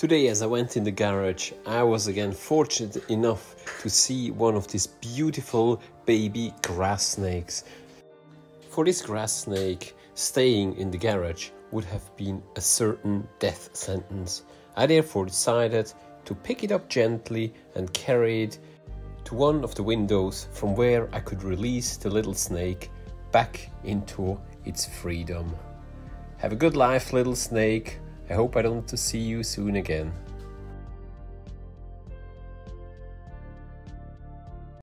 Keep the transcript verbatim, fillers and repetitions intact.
Today, as I went in the garage, I was again fortunate enough to see one of these beautiful baby grass snakes. For this grass snake, staying in the garage would have been a certain death sentence. I therefore decided to pick it up gently and carry it to one of the windows from where I could release the little snake back into its freedom. Have a good life, little snake. I hope I don't see you soon again.